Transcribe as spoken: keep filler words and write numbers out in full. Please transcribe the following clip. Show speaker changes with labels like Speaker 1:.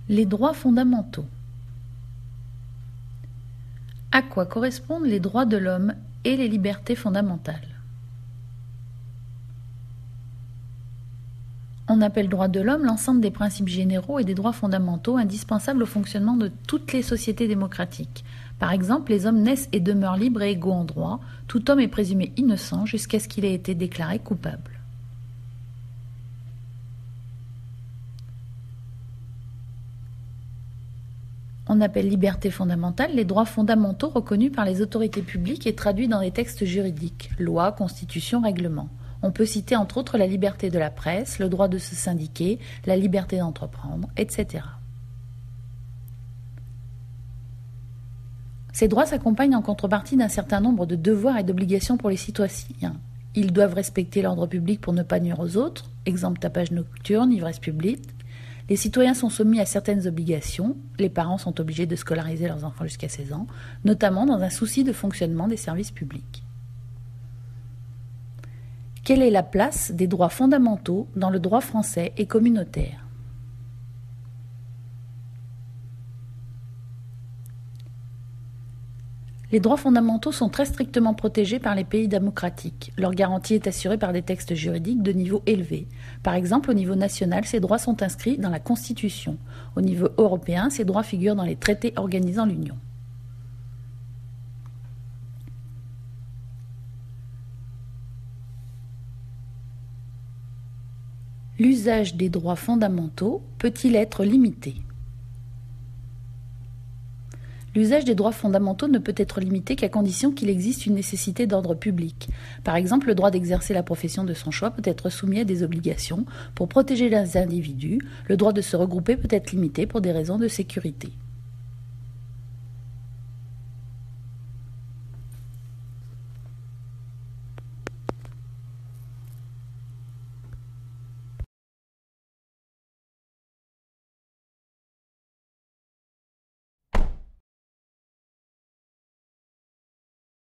Speaker 1: Les droits fondamentaux. À quoi correspondent les droits de l'homme et les libertés fondamentales? On appelle droits de l'homme l'ensemble des principes généraux et des droits fondamentaux indispensables au fonctionnement de toutes les sociétés démocratiques. Par exemple, les hommes naissent et demeurent libres et égaux en droit. Tout homme est présumé innocent jusqu'à ce qu'il ait été déclaré coupable. On appelle liberté fondamentale les droits fondamentaux reconnus par les autorités publiques et traduits dans les textes juridiques, lois, constitutions, règlements. On peut citer entre autres la liberté de la presse, le droit de se syndiquer, la liberté d'entreprendre, et cetera. Ces droits s'accompagnent en contrepartie d'un certain nombre de devoirs et d'obligations pour les citoyens. Ils doivent respecter l'ordre public pour ne pas nuire aux autres, exemple tapage nocturne, ivresse publique. Les citoyens sont soumis à certaines obligations. Les parents sont obligés de scolariser leurs enfants jusqu'à seize ans, notamment dans un souci de fonctionnement des services publics. Quelle est la place des droits fondamentaux dans le droit français et communautaire ? Les droits fondamentaux sont très strictement protégés par les pays démocratiques. Leur garantie est assurée par des textes juridiques de niveau élevé. Par exemple, au niveau national, ces droits sont inscrits dans la Constitution. Au niveau européen, ces droits figurent dans les traités organisant l'Union. L'usage des droits fondamentaux peut-il être limité ? L'usage des droits fondamentaux ne peut être limité qu'à condition qu'il existe une nécessité d'ordre public. Par exemple, le droit d'exercer la profession de son choix peut être soumis à des obligations pour protéger les individus. Le droit de se regrouper peut être limité pour des raisons de sécurité.